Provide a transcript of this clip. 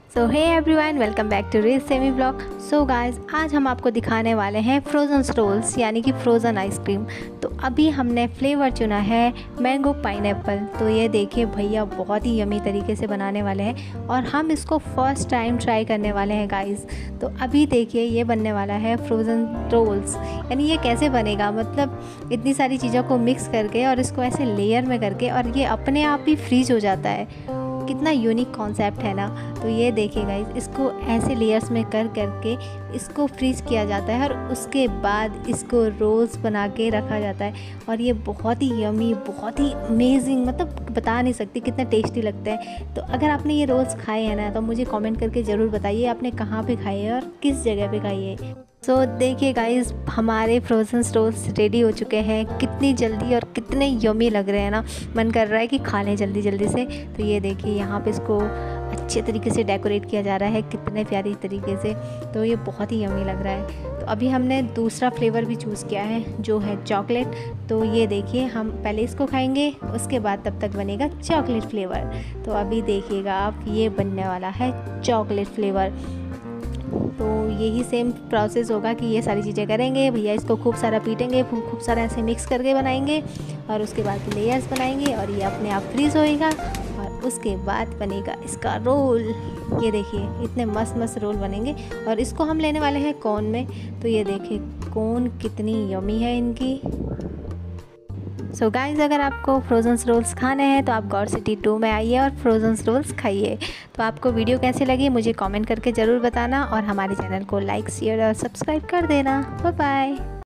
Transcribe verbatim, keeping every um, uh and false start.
So hey everyone, welcome back to reel semi blog. So guys, आज हम आपको दिखाने वाले हैं फ्रोज़न रोल्स यानी कि फ्रोज़न आइसक्रीम। तो अभी हमने फ्लेवर चुना है मैंगो पाइनएप्पल। तो ये देखिए भैया, बहुत ही यमी तरीके से बनाने वाले हैं और हम इसको फर्स्ट टाइम ट्राई करने वाले हैं गाइस। तो अभी देखिए, ये बनने वाला है फ्रोज़न रोल्स। यानी ये कैसे बनेगा, मतलब इतनी सारी चीज़ों को मिक्स करके और इसको ऐसे लेयर में करके, और ये अपने आप ही फ्रीज हो जाता है। कितना यूनिक कॉन्सेप्ट है ना। तो ये देखिए गाइस, इसको ऐसे लेयर्स में कर करके इसको फ्रीज किया जाता है और उसके बाद इसको रोल्स बना के रखा जाता है। और ये बहुत ही यमी, बहुत ही अमेजिंग, मतलब बता नहीं सकती कितना टेस्टी लगता है। तो अगर आपने ये रोल्स खाए हैं ना, तो मुझे कमेंट करके ज़रूर बताइए आपने कहाँ पे खाए हैं और किस जगह पे खाए हैं। सो so, देखिए गाइस, हमारे फ्रोज़न रोल्स रेडी हो चुके हैं। कितनी जल्दी और कितने यमी लग रहे हैं ना, मन कर रहा है कि खा लें जल्दी जल्दी से। तो ये देखिए, यहाँ पे इसको अच्छे तरीके से डेकोरेट किया जा रहा है, कितने प्यारी तरीके से। तो ये बहुत ही यमी लग रहा है। तो अभी हमने दूसरा फ्लेवर भी चूज़ किया है, जो है चॉकलेट। तो ये देखिए, हम पहले इसको खाएंगे, उसके बाद तब तक बनेगा चॉकलेट फ्लेवर। तो अभी देखिएगा आप, ये बनने वाला है चॉकलेट फ्लेवर। तो यही सेम प्रोसेस होगा कि ये सारी चीज़ें करेंगे भैया। इसको खूब सारा पीटेंगे, खूब सारा ऐसे मिक्स करके बनाएंगे और उसके बाद लेयर्स बनाएंगे और ये अपने आप फ्रीज होएगा और उसके बाद बनेगा इसका रोल। ये देखिए, इतने मस्त मस्त रोल बनेंगे और इसको हम लेने वाले हैं कोन में। तो ये देखिए कोन कितनी यमी है इनकी। सो so गाइज़, अगर आपको फ्रोज़न रोल्स खाने हैं तो आप गौर सिटी टू में आइए और फ्रोज़न रोल्स खाइए। तो आपको वीडियो कैसी लगी मुझे कमेंट करके ज़रूर बताना और हमारे चैनल को लाइक, शेयर और सब्सक्राइब कर देना। Bye bye.